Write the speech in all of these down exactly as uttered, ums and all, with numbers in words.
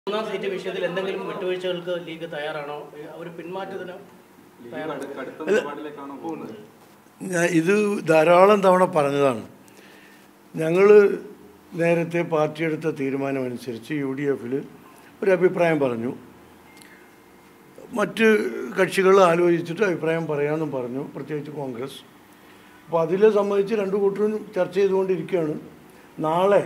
മൂന്നാം സീറ്റ് വിഷയത്തിൽ എന്തെങ്കിലും വിട്ടുവീഴ്ചകൾക്ക് ലീഗ് തയ്യാറാണോ? ഒരു പിന്മാറ്റത്തിന് ഇത് ധാരാളം തവണ പറഞ്ഞതാണ്. ഞങ്ങൾ നേരത്തെ പാർട്ടിയെടുത്ത തീരുമാനമനുസരിച്ച് യു ഡി എഫിൽ ഒരു അഭിപ്രായം പറഞ്ഞു. മറ്റ് കക്ഷികൾ ആലോചിച്ചിട്ട് അഭിപ്രായം പറയാമെന്നും പറഞ്ഞു, പ്രത്യേകിച്ച് കോൺഗ്രസ്. അപ്പോൾ അതിലെ സംബന്ധിച്ച് രണ്ടു കൂട്ടരും ചർച്ച ചെയ്തുകൊണ്ടിരിക്കുകയാണ്. നാളെ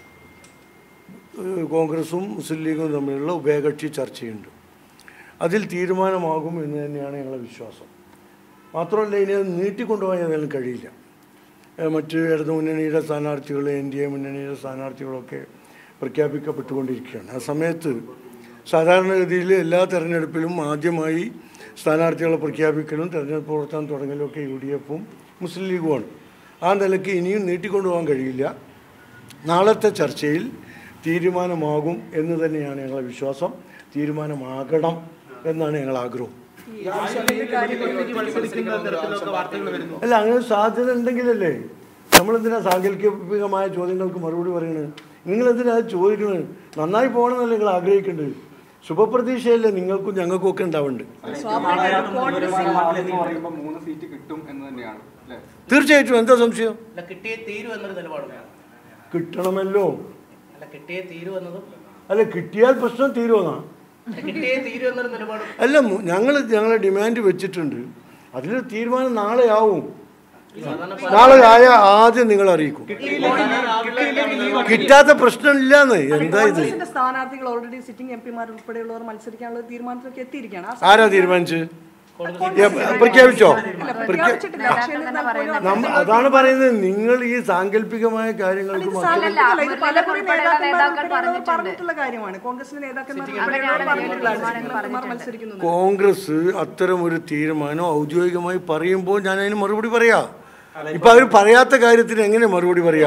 കോൺഗ്രസും മുസ്ലിം ലീഗും തമ്മിലുള്ള ഉഭയകക്ഷി ചർച്ചയുണ്ട്. അതിൽ തീരുമാനമാകും എന്ന് തന്നെയാണ് ഞങ്ങളുടെ വിശ്വാസം. മാത്രമല്ല, ഇനി അത് നീട്ടിക്കൊണ്ടുപോകാൻ ഏതായാലും കഴിയില്ല. മറ്റ് ഇടതു മുന്നണിയുടെ സ്ഥാനാർത്ഥികൾ, എൻ ഡി എ മുന്നണിയുടെ സ്ഥാനാർത്ഥികളൊക്കെ പ്രഖ്യാപിക്കപ്പെട്ടുകൊണ്ടിരിക്കുകയാണ്. ആ സമയത്ത് സാധാരണഗതിയിൽ എല്ലാ തെരഞ്ഞെടുപ്പിലും ആദ്യമായി സ്ഥാനാർത്ഥികളെ പ്രഖ്യാപിക്കലും തെരഞ്ഞെടുപ്പ് പ്രവർത്തനം തുടങ്ങലും ഒക്കെ യു ഡി എഫും മുസ്ലിം ലീഗുമാണ്. ആ നിലയ്ക്ക് ഇനിയും നീട്ടിക്കൊണ്ടുപോകാൻ കഴിയില്ല. നാളത്തെ ചർച്ചയിൽ തീരുമാനമാകും എന്ന് തന്നെയാണ് ഞങ്ങളുടെ വിശ്വാസം. തീരുമാനമാകണം എന്നാണ് ഞങ്ങൾ ആഗ്രഹം. അല്ല, അങ്ങനെ സാധ്യത ഉണ്ടെങ്കിലല്ലേ നമ്മളെന്തിനാ സാങ്കല്പികമായ ചോദ്യങ്ങൾക്ക് മറുപടി പറയുന്നത്? നിങ്ങളെന്തിനാ അത് ചോദിക്കുന്നത്? നന്നായി പോകണമെന്നല്ലേ നിങ്ങൾ ആഗ്രഹിക്കേണ്ടത്? ശുഭപ്രതീക്ഷയല്ലേ നിങ്ങൾക്കും ഞങ്ങൾക്കും ഒക്കെ ഉണ്ടാവുന്നുണ്ട്. തീർച്ചയായിട്ടും, എന്താ സംശയം? കിട്ടണമല്ലോ. അല്ല, കിട്ടിയാൽ പ്രശ്നം തീരുമെന്നാ? അല്ല, ഞങ്ങൾ ഞങ്ങളെ ഡിമാൻഡ് വെച്ചിട്ടുണ്ട്. അതിൽ തീരുമാനം നാളെ ആവും. നാളെ ആയ ആദ്യം നിങ്ങൾ അറിയിക്കും. കിട്ടാത്ത പ്രശ്നമില്ലാന്ന്. എന്താ ഇത്? സ്ഥാനാർത്ഥികൾ ഓൾറെഡി സിറ്റിംഗ് എം പിമാർ ഉൾപ്പെടെയുള്ളവർ മത്സരിക്കാനുള്ള തീരുമാനത്തിലൊക്കെ എത്തിയിരിക്കുകയാണ്. ആരാ തീരുമാനിച്ചത്? പ്രഖ്യാപിച്ചോ? അതാണ് പറയുന്നത്. നിങ്ങൾ ഈ സാങ്കല്പികമായ കാര്യങ്ങൾക്ക് കോൺഗ്രസ് അത്തരം ഒരു തീരുമാനം ഔദ്യോഗികമായി പറയുമ്പോൾ ഞാൻ അതിന് മറുപടി പറയാ. ഇപ്പൊ അവർ പറയാത്ത കാര്യത്തിന് എങ്ങനെ മറുപടി പറയാ?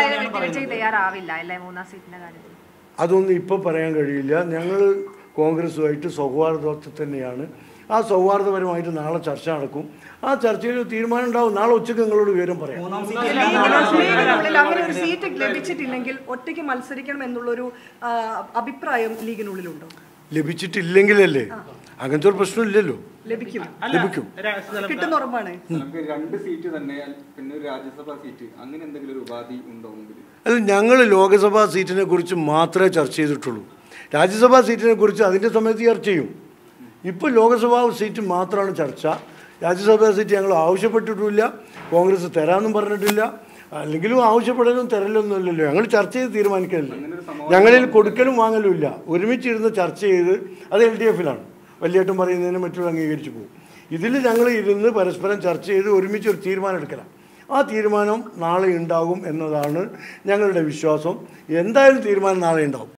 അതൊന്നും ഇപ്പൊ പറയാൻ കഴിയില്ല. ഞങ്ങൾ കോൺഗ്രസുമായിട്ട് സൗഹാർദ്ദത്തിൽ തന്നെയാണ്. ആ സൗഹാർദ്ദപരമായിട്ട് നാളെ ചർച്ച നടക്കും. ആ ചർച്ചയിൽ തീരുമാനം ഉണ്ടാവും. നാളെ ഉച്ചയ്ക്ക് നിങ്ങളോട് വിവരം പറയാം. അങ്ങനെ ഒരു സീറ്റ് ലഭിച്ചിട്ടില്ലെങ്കിൽ ഒറ്റയ്ക്ക് മത്സരിക്കണം എന്നുള്ളൊരു അഭിപ്രായം ലീഗിനുള്ളിലുണ്ടോ? ലഭിച്ചിട്ടില്ലെങ്കിലല്ലേ? അങ്ങനത്തെ ഒരു പ്രശ്നമില്ലല്ലോ. ലഭിക്കും, ലഭിക്കും, കിട്ടുന്ന ഉറപ്പാണ്. അല്ല, ഞങ്ങൾ ലോക്സഭാ സീറ്റിനെ കുറിച്ച് മാത്രമേ ചർച്ച ചെയ്തിട്ടുള്ളൂ. രാജ്യസഭാ സീറ്റിനെ കുറിച്ച് അതിൻ്റെ സമയത്ത് ചർച്ച ചെയ്യും. ഇപ്പോൾ ലോക്സഭാ സീറ്റ് മാത്രമാണ് ചർച്ച. രാജ്യസഭാ സീറ്റ് ഞങ്ങൾ ആവശ്യപ്പെട്ടിട്ടില്ല. കോൺഗ്രസ് തരാമെന്നും പറഞ്ഞിട്ടില്ല. അല്ലെങ്കിലും ആവശ്യപ്പെടലും തരലൊന്നും ഇല്ലല്ലോ. ഞങ്ങൾ ചർച്ച ചെയ്ത് തീരുമാനിക്കലില്ല. ഞങ്ങളിൽ കൊടുക്കലും വാങ്ങലും ഇല്ല. ഒരുമിച്ചിരുന്ന് ചർച്ച ചെയ്ത്, അത് എൽ ഡി എഫിലാണ്. വലിയേട്ടം പറയുന്നതിന് മറ്റുള്ള അംഗീകരിച്ചു പോകും. ഇതിൽ ഞങ്ങൾ ഇരുന്ന് പരസ്പരം ചർച്ച ചെയ്ത് ഒരുമിച്ച് ഒരു തീരുമാനം എടുക്കണം. ആ തീരുമാനം നാളെ ഉണ്ടാകും എന്നതാണ് ഞങ്ങളുടെ വിശ്വാസം. എന്തായാലും തീരുമാനം നാളെ ഉണ്ടാകും.